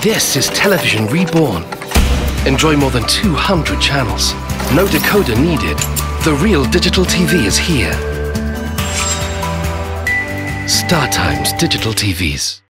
This is television reborn. Enjoy more than 200 channels. No decoder needed. The real digital TV is here. StarTimes Digital TVs.